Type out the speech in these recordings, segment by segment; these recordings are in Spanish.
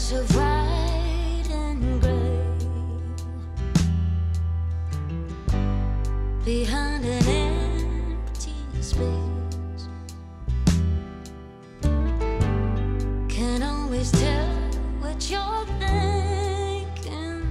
of white and gray behind an empty space. Can't always tell what you're thinking.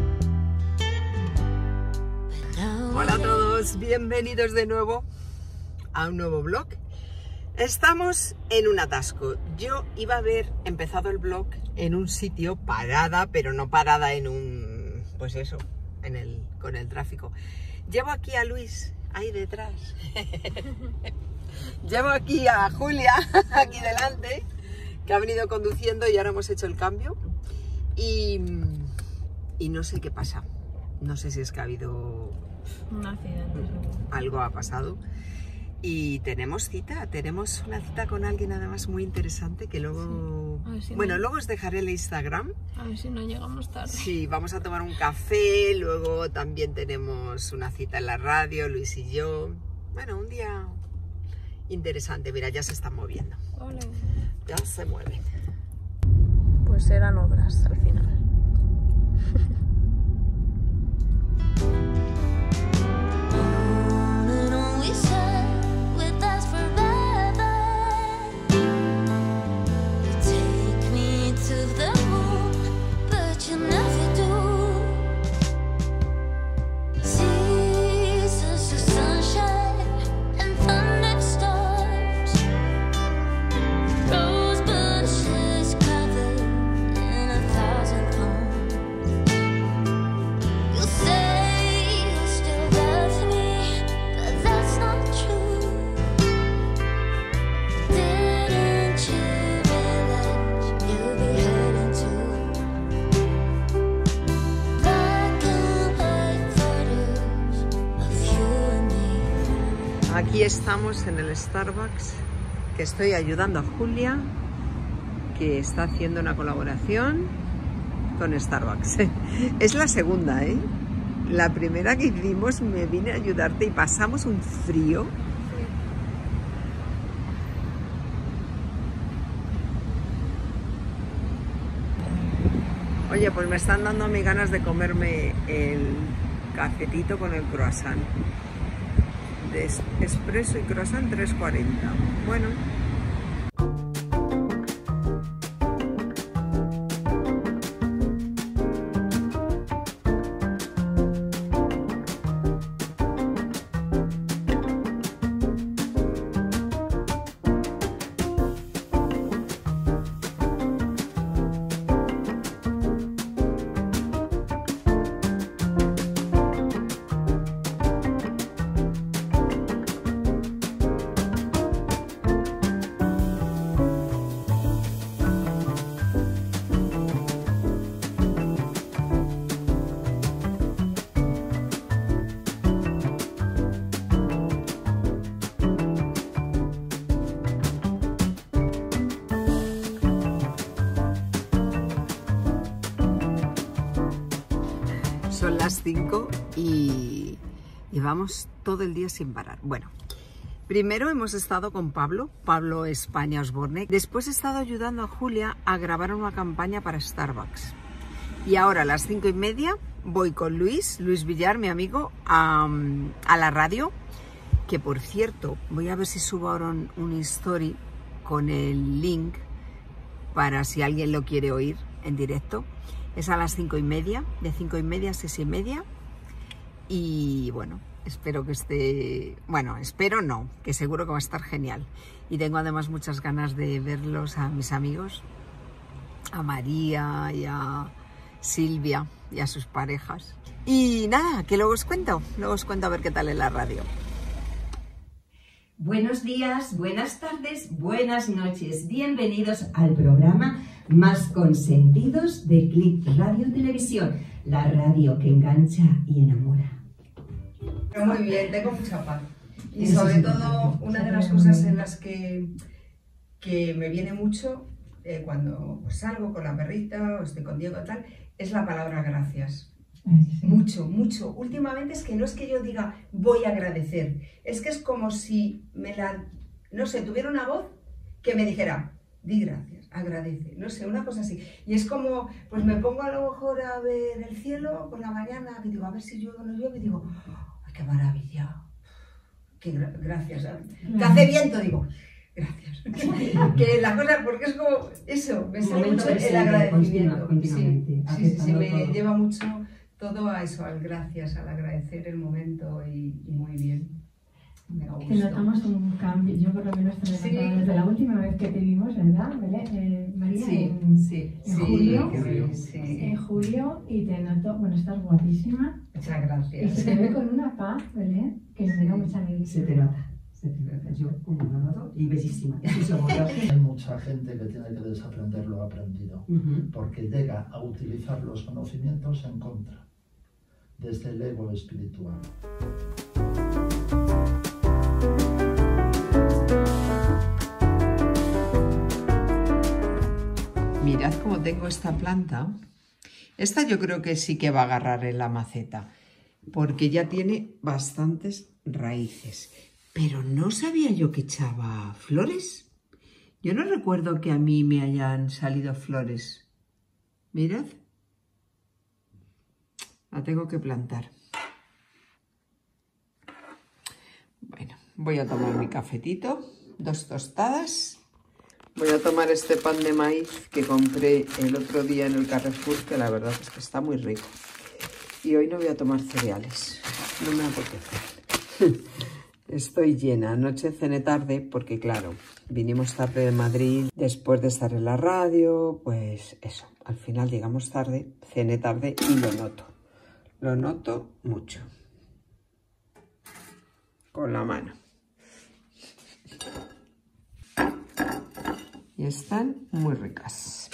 Hola a todos, bienvenidos de nuevo a un nuevo vlog. Estamos en un atasco. Yo iba a haber empezado el vlog en un sitio parada, pero no parada en un... pues eso, con el tráfico. Llevo aquí a Luis, ahí detrás. Llevo aquí a Julia, aquí delante, que ha venido conduciendo y ahora hemos hecho el cambio. Y no sé qué pasa. No sé si es que ha habido... un accidente. Algo ha pasado. Y tenemos una cita con alguien además muy interesante que luego... Sí. Si bueno, luego os dejaré el Instagram. A ver si no llegamos tarde. Sí, vamos a tomar un café, luego también tenemos una cita en la radio, Luis y yo. Bueno, un día interesante. Mira, ya se están moviendo. Ole. Ya se mueven. Pues eran obras al final. Aquí estamos en el Starbucks, que estoy ayudando a Julia, que está haciendo una colaboración con Starbucks. Es la segunda, ¿eh? La primera que hicimos me vine a ayudarte y pasamos un frío. Oye, pues me están dando a mí ganas de comerme el cafetito con el croissant. De espresso y croissant 3,40. Bueno. Son las 5 y vamos todo el día sin parar. Bueno, primero hemos estado con Pablo España Osborne. Después he estado ayudando a Julia a grabar una campaña para Starbucks. Y ahora a las 5:30 voy con Luis Villar, mi amigo, a la radio. Que por cierto, voy a ver si subo ahora un story con el link para si alguien lo quiere oír en directo. Es a las 5:30, de 5:30 a 6:30. Y bueno, espero que esté... Bueno, espero no, que seguro que va a estar genial. Y tengo además muchas ganas de verlos a mis amigos, a María y a Silvia y a sus parejas. Y nada, que luego os cuento a ver qué tal en la radio. Buenos días, buenas tardes, buenas noches. Bienvenidos al programa Más Consentidos de Click Radio Televisión, la radio que engancha y enamora. Muy bien, tengo mucha paz. Y sobre todo, una de las cosas en las que me viene mucho cuando pues, salgo con la perrita o estoy con Diego y tal, es la palabra gracias. Sí. Mucho, mucho. Últimamente es que no es que yo diga voy a agradecer, es que es como si tuviera una voz que me dijera di gracias, agradece, no sé, una cosa así. Y es como, pues me pongo a lo mejor a ver el cielo por la mañana, que digo, a ver si llueve o no llueve, y digo, ¡ay, qué maravilla! Gracias. Que hace viento, digo, gracias. Que la cosa, porque es como eso, me sale mucho el agradecimiento. Sí, me lleva mucho todo a eso, al gracias, al agradecer el momento y muy bien. Que notamos un cambio, yo por lo menos te lo he notado desde la última vez que te vimos, ¿verdad, María? En julio. En julio, y te noto, bueno, estás guapísima. Muchas gracias. Y se te ve con una paz, Belén, que me da mucha alegría. Se te nota. Yo como lo noto y bellísima. Hay mucha gente que tiene que desaprender lo aprendido, porque llega a utilizar los conocimientos en contra, desde el ego espiritual. Mirad cómo tengo esta planta. Esta yo creo que sí que va a agarrar en la maceta, porque ya tiene bastantes raíces. Pero no sabía yo que echaba flores. Yo no recuerdo que a mí me hayan salido flores. Mirad. La tengo que plantar. Bueno, voy a tomar mi cafetito, 2 tostadas. Voy a tomar este pan de maíz que compré el otro día en el Carrefour, que la verdad es que está muy rico. Y hoy no voy a tomar cereales, no me apetece. Estoy llena. Anoche cené tarde porque, claro, vinimos tarde de Madrid después de estar en la radio, pues eso, al final llegamos tarde, cené tarde y lo noto mucho. Con la mano. Y están muy ricas.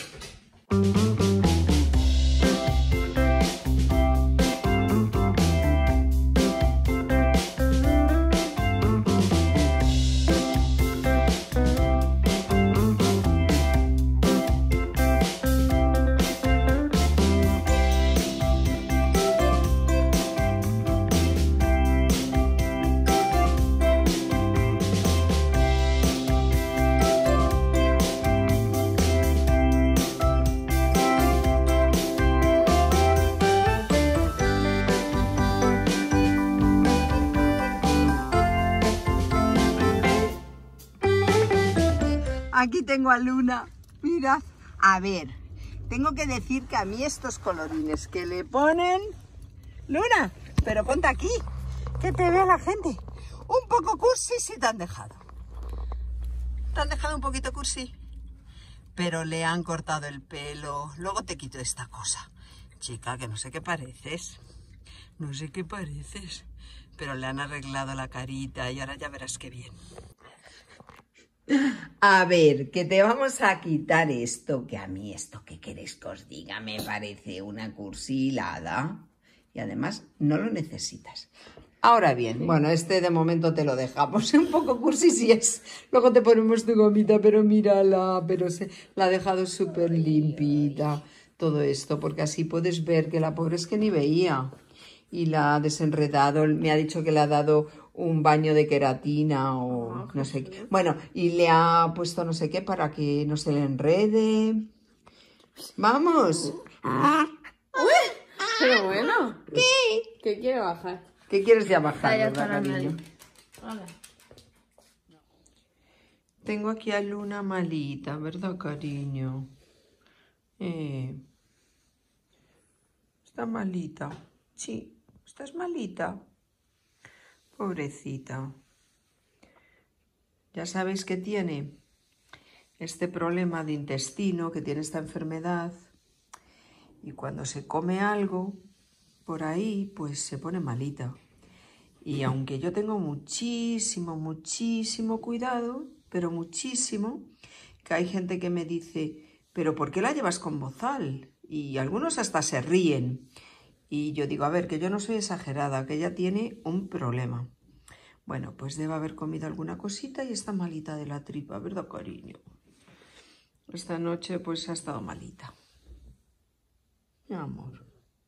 Aquí tengo a Luna, mirad. A ver, tengo que decir que a mí estos colorines que le ponen... Luna, pero ponte aquí, que te vea la gente. Un poco cursi sí te han dejado. Te han dejado un poquito cursi. Pero le han cortado el pelo. Luego te quito esta cosa. Chica, que no sé qué pareces. No sé qué pareces. Pero le han arreglado la carita y ahora ya verás qué bien. A ver, que te vamos a quitar esto, que a mí esto que queréis que os diga me parece una cursilada y además no lo necesitas. Ahora bien, bueno, este de momento te lo dejamos, un poco cursi si es, luego te ponemos tu gomita, pero mírala, pero se la ha dejado súper limpita, todo esto, porque así puedes ver que la pobre es que ni veía y la ha desenredado, me ha dicho que le ha dado un baño de queratina o no sé qué. Bueno, y le ha puesto no sé qué para que no se le enrede. ¡Vamos! Pero bueno. ¿Qué quiere bajar? ¿Qué quieres ya bajar, Ya verdad, está la cariño? nariz. Hola. Tengo aquí a Luna malita, ¿verdad, cariño? Está malita. Sí, estás malita. Pobrecita. Ya sabéis que tiene este problema de intestino, que tiene esta enfermedad. Y cuando se come algo por ahí, pues se pone malita. Y aunque yo tengo muchísimo cuidado, pero muchísimo, que hay gente que me dice, ¿pero por qué la llevas con bozal? Y algunos hasta se ríen. Y yo digo, a ver, que yo no soy exagerada, que ella tiene un problema. Bueno, pues debe haber comido alguna cosita y está malita de la tripa, ¿verdad, cariño? Esta noche pues ha estado malita. Mi amor.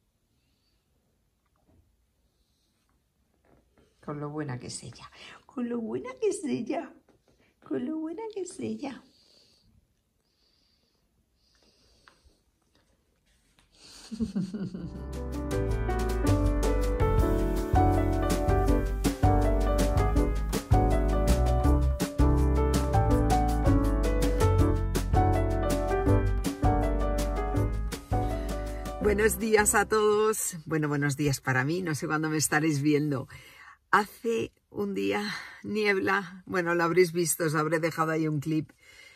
Con lo buena que es ella. Con lo buena que es ella. Con lo buena que es ella. Buenos días a todos. Bueno, buenos días para mí, no sé cuándo me estaréis viendo. Hace un día niebla, bueno, lo habréis visto, os habré dejado ahí un clip.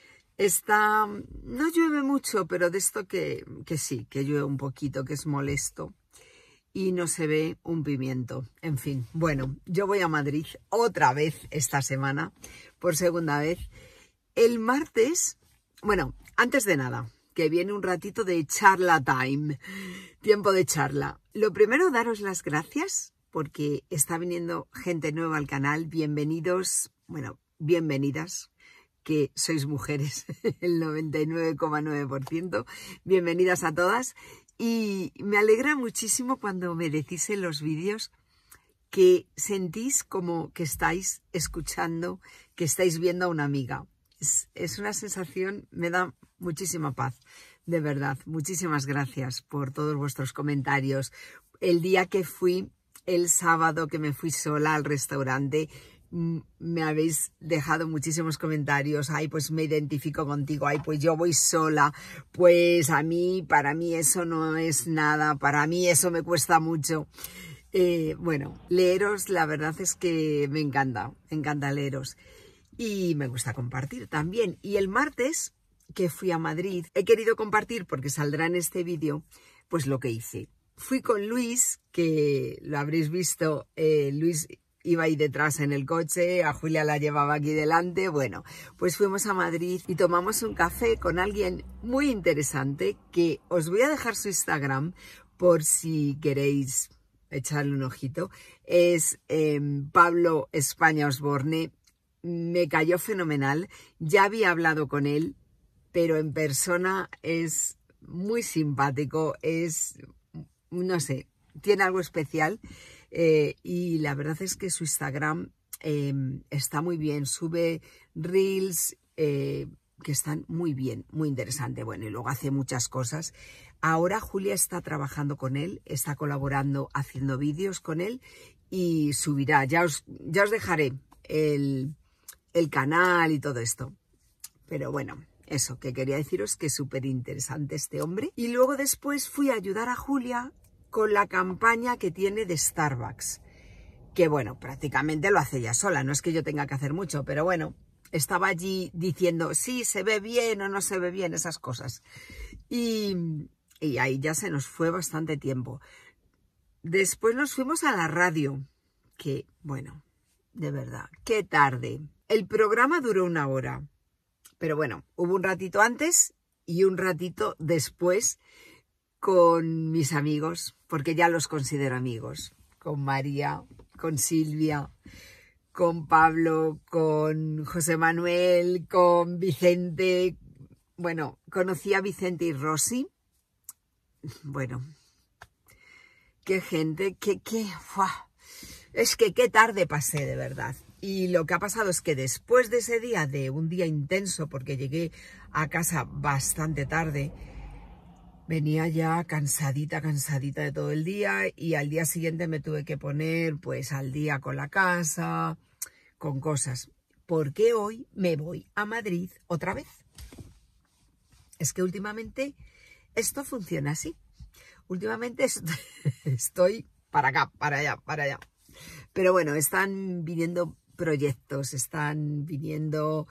No llueve mucho, pero de esto que sí, que llueve un poquito, que es molesto. Y no se ve un pimiento. En fin, bueno, yo voy a Madrid otra vez esta semana, por segunda vez. El martes, bueno, antes de nada, que viene un ratito de charla time, tiempo de charla. Lo primero, daros las gracias porque está viniendo gente nueva al canal. Bienvenidos, bueno, bienvenidas, que sois mujeres, el 99,9%. Bienvenidas a todas. Y me alegra muchísimo cuando me decís en los vídeos que sentís como que estáis escuchando, que estáis viendo a una amiga. Es una sensación, me da muchísima paz, de verdad. Muchísimas gracias por todos vuestros comentarios. El día que fui, el sábado que me fui sola al restaurante, me habéis dejado muchísimos comentarios. Ay, pues me identifico contigo. Ay, pues yo voy sola. Pues para mí eso no es nada. Para mí eso me cuesta mucho. Bueno, leeros, la verdad es que me encanta leeros. Y me gusta compartir también. Y el martes que fui a Madrid, he querido compartir, porque saldrá en este vídeo, pues lo que hice. Fui con Luis, que lo habréis visto, Luis iba ahí detrás en el coche, a Julia la llevaba aquí delante. Bueno, pues fuimos a Madrid y tomamos un café con alguien muy interesante, que os voy a dejar su Instagram por si queréis echarle un ojito. Es Pablo España Osborne. Me cayó fenomenal. Ya había hablado con él, pero en persona es muy simpático, no sé, tiene algo especial. Y la verdad es que su Instagram está muy bien, sube reels que están muy bien, muy interesante. Bueno, y luego hace muchas cosas. Ahora Julia está trabajando con él, está colaborando, haciendo vídeos con él y subirá. Ya os dejaré el canal y todo esto. Pero bueno, eso, que quería deciros que es súper interesante este hombre. Y luego después fui a ayudar a Julia con la campaña que tiene de Starbucks. Que bueno, prácticamente lo hace ella sola, no es que yo tenga que hacer mucho, pero bueno, estaba allí diciendo, sí, se ve bien o no se ve bien, esas cosas. Y ahí ya se nos fue bastante tiempo. Después nos fuimos a la radio, que bueno, de verdad, qué tarde. El programa duró 1 hora, pero bueno, hubo un ratito antes y un ratito después con mis amigos, porque ya los considero amigos, con María, con Silvia, con Pablo, con José Manuel, con Vicente. Bueno, conocí a Vicente y Rosy. Bueno, qué gente, es que qué tarde pasé, de verdad. Y lo que ha pasado es que después de ese día, de un día intenso, porque llegué a casa bastante tarde, venía ya cansadita de todo el día, y al día siguiente me tuve que poner pues al día con la casa, con cosas. Porque hoy me voy a Madrid otra vez. Es que últimamente esto funciona así. Últimamente estoy para acá, para allá. Pero bueno, están viniendo proyectos, están viniendo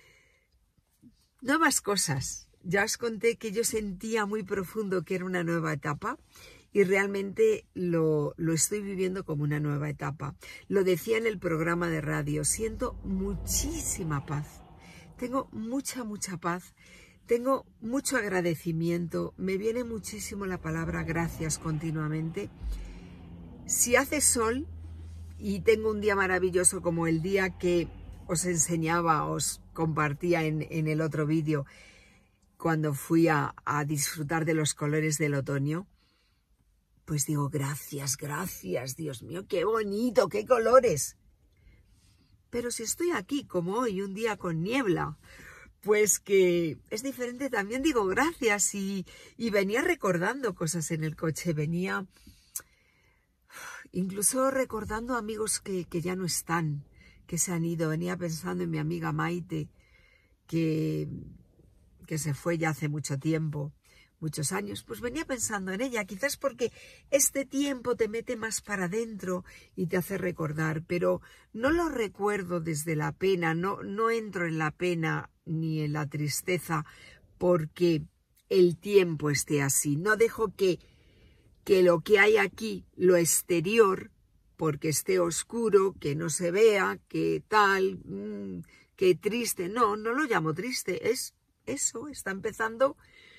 nuevas cosas. Ya os conté que yo sentía muy profundo que era una nueva etapa y realmente lo estoy viviendo como una nueva etapa. Lo decía en el programa de radio, siento muchísima paz. Tengo mucha paz. Tengo mucho agradecimiento. Me viene muchísimo la palabra gracias continuamente. Si hace sol y tengo un día maravilloso como el día que os enseñaba, os compartía en el otro vídeo, cuando fui a disfrutar de los colores del otoño, pues digo, gracias, Dios mío, qué bonito, qué colores. Pero si estoy aquí, como hoy, un día con niebla, pues que es diferente. También digo gracias y venía recordando cosas en el coche, venía incluso recordando amigos que ya no están, que se han ido. Venía pensando en mi amiga Maite, que se fue ya hace mucho tiempo, muchos años. Pues venía pensando en ella, quizás porque este tiempo te mete más para adentro y te hace recordar, pero no lo recuerdo desde la pena, no entro en la pena ni en la tristeza porque el tiempo esté así. No dejo que lo que hay aquí, lo exterior, porque esté oscuro, que no se vea, que tal, que triste. No lo llamo triste, es eso, está empezando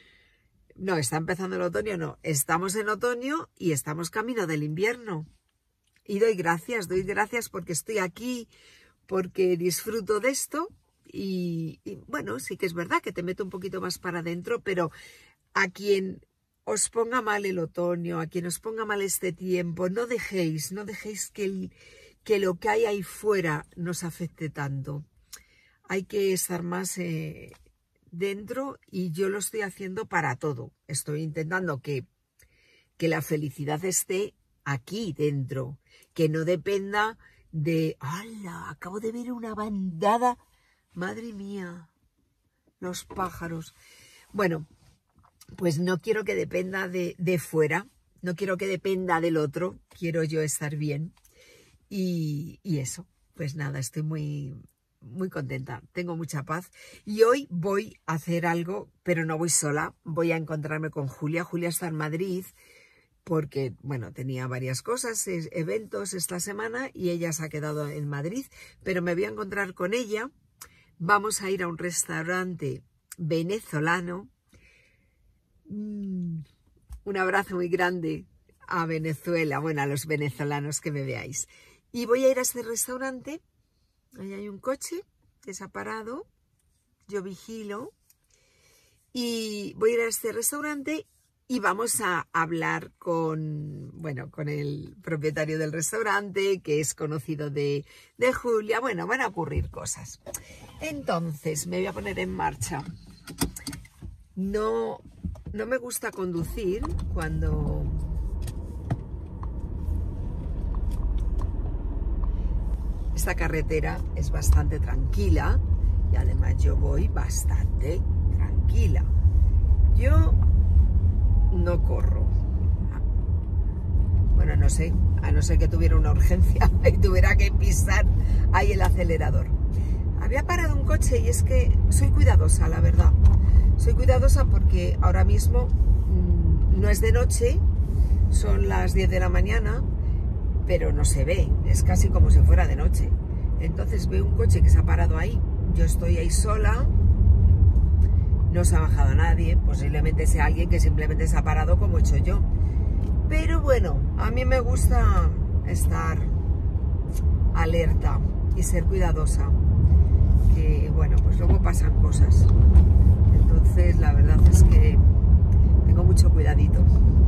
el otoño, no, estamos en otoño y estamos camino del invierno. Y doy gracias porque estoy aquí, porque disfruto de esto y bueno, sí que es verdad que te meto un poquito más para adentro, pero a quien os ponga mal el otoño, a quien os ponga mal este tiempo, no dejéis que lo que hay ahí fuera nos afecte tanto. Hay que estar más dentro y yo lo estoy haciendo para todo. Estoy intentando que la felicidad esté aquí dentro, que no dependa de... ¡Hala! Acabo de ver una bandada. ¡Madre mía! Los pájaros. Bueno, pues no quiero que dependa de fuera, no quiero que dependa del otro, quiero yo estar bien y eso, pues nada, estoy muy contenta, tengo mucha paz y hoy voy a hacer algo, pero no voy sola, voy a encontrarme con Julia. Julia está en Madrid porque, bueno, tenía varias cosas, eventos esta semana y ella se ha quedado en Madrid, pero me voy a encontrar con ella, vamos a ir a un restaurante venezolano. Un abrazo muy grande a Venezuela, bueno, a los venezolanos que me veáis. Y voy a ir a este restaurante, ahí hay un coche que se ha parado, yo vigilo, y voy a ir a este restaurante y vamos a hablar con el propietario del restaurante, que es conocido de Julia. Bueno, van a ocurrir cosas. Entonces, me voy a poner en marcha. No me gusta conducir cuando esta carretera es bastante tranquila y además yo voy bastante tranquila. Yo no corro. Bueno, no sé, a no ser que tuviera una urgencia y tuviera que pisar ahí el acelerador. Había parado un coche y es que soy cuidadosa, la verdad. Soy cuidadosa porque ahora mismo no es de noche, son las 10 de la mañana, pero no se ve, es casi como si fuera de noche. Entonces veo un coche que se ha parado ahí, yo estoy ahí sola, no se ha bajado nadie, posiblemente sea alguien que simplemente se ha parado como he hecho yo. Pero bueno, a mí me gusta estar alerta y ser cuidadosa, que bueno, pues luego pasan cosas. Entonces la verdad es que tengo mucho cuidadito.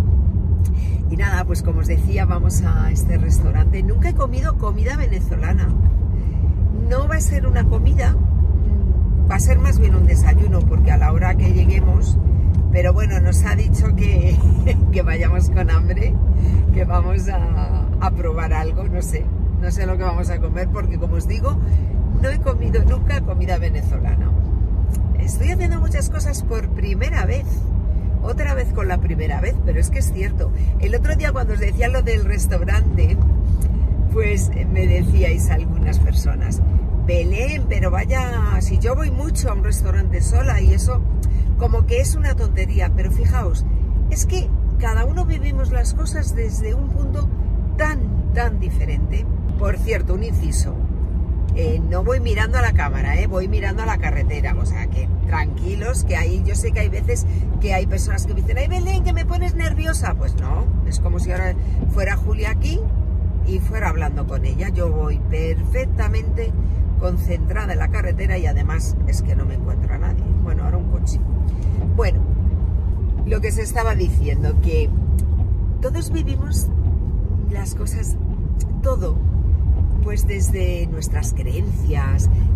Y nada, pues como os decía, vamos a este restaurante. Nunca he comido comida venezolana. No va a ser una comida, va a ser más bien un desayuno, porque a la hora que lleguemos, pero bueno, nos ha dicho que vayamos con hambre, que vamos a probar algo, no sé lo que vamos a comer, porque como os digo, no he comido nunca comida venezolana. Estoy haciendo muchas cosas por primera vez, otra vez con la primera vez, pero es que es cierto. El otro día cuando os decía lo del restaurante, pues me decíais algunas personas, Belén, pero vaya, si yo voy mucho a un restaurante sola y eso como que es una tontería, pero fijaos, es que cada uno vivimos las cosas desde un punto tan diferente. Por cierto, un inciso. No voy mirando a la cámara, voy mirando a la carretera, o sea que tranquilos, que ahí yo sé que hay veces que hay personas que me dicen, ay Belén, que me pones nerviosa. Pues no, es como si ahora fuera Julia aquí y fuera hablando con ella. Yo voy perfectamente concentrada en la carretera y además es que no me encuentro a nadie. Bueno, ahora un coche. Bueno, lo que se estaba diciendo, que todos vivimos las cosas, todo, pues desde nuestras creencias,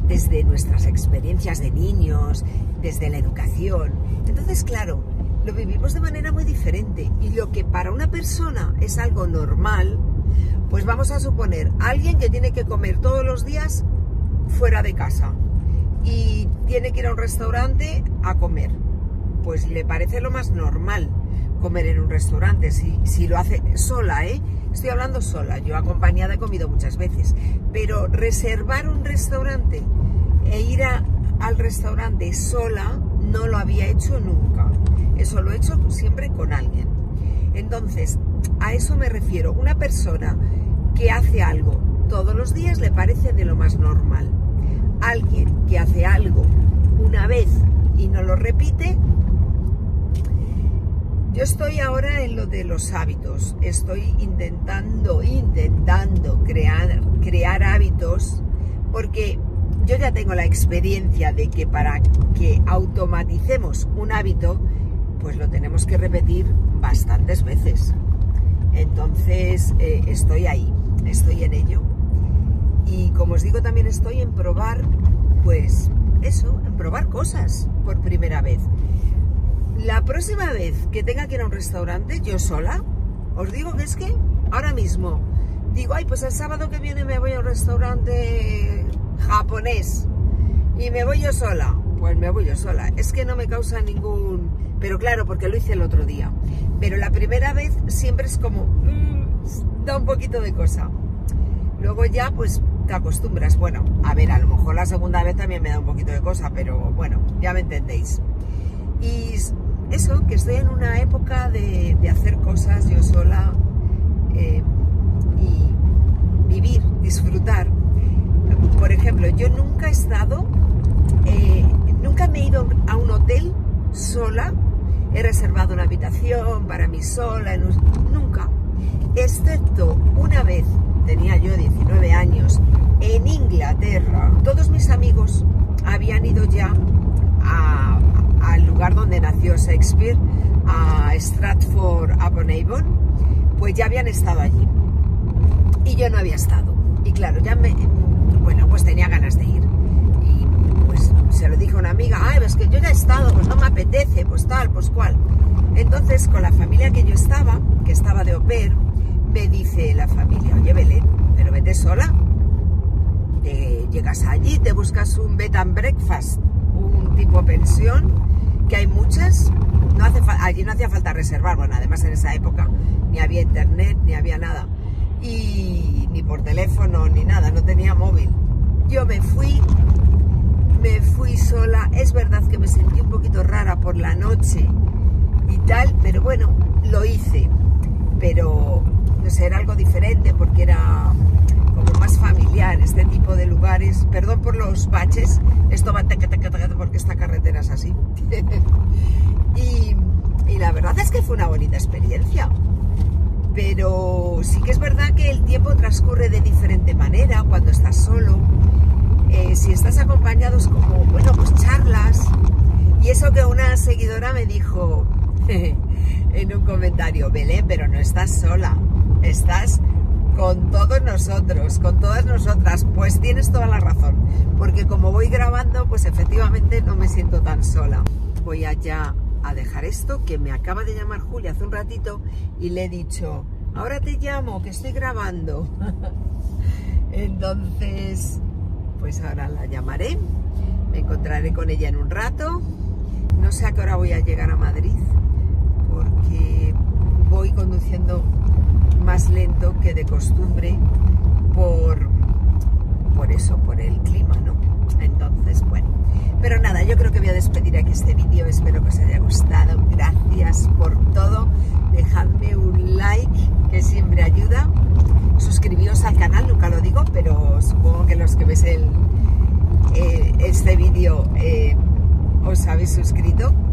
desde nuestras experiencias de niños, desde la educación. Entonces, claro, lo vivimos de manera muy diferente, y lo que para una persona es algo normal, pues vamos a suponer alguien que tiene que comer todos los días fuera de casa y tiene que ir a un restaurante a comer, pues le parece lo más normal comer en un restaurante, si lo hace sola, estoy hablando sola, yo acompañada he comido muchas veces, pero reservar un restaurante e ir al restaurante sola no lo había hecho nunca, eso lo he hecho siempre con alguien. Entonces, a eso me refiero, una persona que hace algo todos los días le parece de lo más normal. Alguien que hace algo una vez y no lo repite. Yo estoy ahora en lo de los hábitos, estoy intentando crear hábitos, porque yo ya tengo la experiencia de que para que automaticemos un hábito, pues lo tenemos que repetir bastantes veces. Entonces estoy ahí, estoy en ello, y como os digo, también estoy en probar, pues eso, en probar cosas por primera vez. La próxima vez que tenga que ir a un restaurante yo sola, os digo que es que ahora mismo digo, ay, pues el sábado que viene me voy a un restaurante japonés y me voy yo sola, pues me voy yo sola, es que no me causa ningún... Pero claro, porque lo hice el otro día, pero la primera vez siempre es como, da un poquito de cosa, luego ya pues te acostumbras. Bueno, a ver, a lo mejor la segunda vez también me da un poquito de cosa, pero bueno, ya me entendéis. Y eso, que estoy en una época de hacer cosas yo sola, y vivir, disfrutar. Por ejemplo, yo nunca he estado, nunca me he ido a un hotel sola, he reservado una habitación para mí sola, nunca, excepto una vez, tenía yo 19 años, en Inglaterra. Todos mis amigos habían ido ya al lugar donde nació Shakespeare, a Stratford-upon-Avon, pues ya habían estado allí y yo no había estado, y claro, bueno, pues tenía ganas de ir, y pues se lo dije a una amiga, ay, es que yo ya he estado, pues no me apetece, pues tal, pues cual. Entonces, con la familia que yo estaba, que estaba de au pair, me dice la familia, oye, Belén, pero vete sola, llegas allí, te buscas un bed and breakfast, un tipo pensión, que hay muchas, allí no hacía falta reservar, bueno, además en esa época ni había internet, ni había nada, y ni por teléfono, ni nada, no tenía móvil. Yo me fui sola, es verdad que me sentí un poquito rara por la noche y tal, pero bueno, lo hice, pero no sé, era algo diferente porque era como más familiar, este tipo de lugares. Perdón por los baches, esto va porque esta carretera es así. y la verdad es que fue una bonita experiencia, pero sí que es verdad que el tiempo transcurre de diferente manera cuando estás solo. Si estás acompañado es como, bueno, pues charlas, y eso que una seguidora me dijo en un comentario, Belén, pero no estás sola, estás con todos nosotros, con todas nosotras. Pues tienes toda la razón, porque como voy grabando, pues efectivamente no me siento tan sola. Voy allá a dejar esto, que me acaba de llamar Julia hace un ratito y le he dicho, ahora te llamo, que estoy grabando. Entonces, pues ahora la llamaré, me encontraré con ella en un rato. No sé a qué hora voy a llegar a Madrid, porque voy conduciendo más lento que de costumbre por eso, por el clima, ¿no? Entonces, bueno, pero nada, yo creo que voy a despedir aquí este vídeo. Espero que os haya gustado, gracias por todo, dejadme un like que siempre ayuda, suscribíos al canal, nunca lo digo, pero supongo que los que veis este vídeo os habéis suscrito.